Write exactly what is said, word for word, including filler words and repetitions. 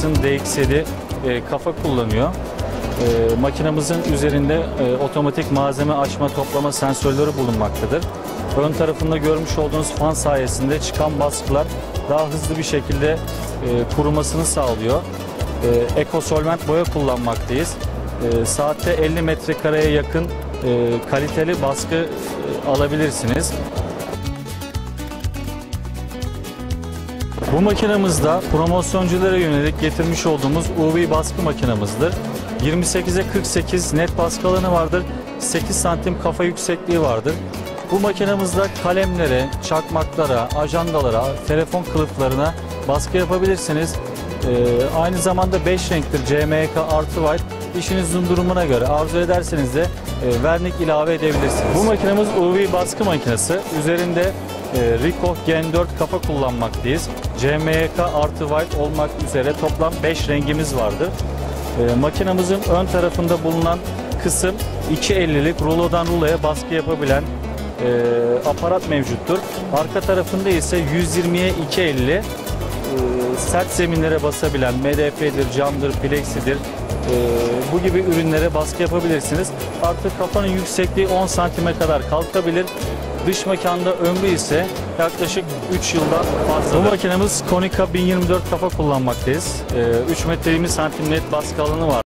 Philips'in D X yedi e, kafa kullanıyor. E, makinamızın üzerinde e, otomatik malzeme açma toplama sensörleri bulunmaktadır. Ön tarafında görmüş olduğunuz fan sayesinde çıkan baskılar daha hızlı bir şekilde e, kurumasını sağlıyor. E, ekosolvent boya kullanmaktayız. E, saatte elli metrekareye yakın e, kaliteli baskı e, alabilirsiniz. Bu makinamızda promosyonculara yönelik getirmiş olduğumuz U V baskı makinamızdır. yirmi sekize kırk sekiz net baskı alanı vardır. sekiz santim kafa yüksekliği vardır. Bu makinamızda kalemlere, çakmaklara, ajandalara, telefon kılıflarına baskı yapabilirsiniz. Ee, aynı zamanda beş renktir C M Y K artı white. İşinizin durumuna göre arzu ederseniz de e, vernik ilave edebilirsiniz. Bu makinamız U V baskı makinesi. Üzerinde e, Ricoh Gen dört kafa kullanmaktayız. C M Y K artı white olmak üzere toplam beş rengimiz vardır. E, makinamızın ön tarafında bulunan kısım iki ellilik rulodan ruloya baskı yapabilen e, aparat mevcuttur. Arka tarafında ise yüz yirmiye iki elli e, sert zeminlere basabilen M D F'dir, camdır, plexidir. e, bu gibi ürünlere baskı yapabilirsiniz. Artık kafanın yüksekliği on santime kadar kalkabilir. Dış mekanda ömrü ise yaklaşık üç yıldan fazla. Bu makinemiz Konica bin yirmi dört kafa kullanmaktayız. E, üç metre yirmi santim net baskı alanı var.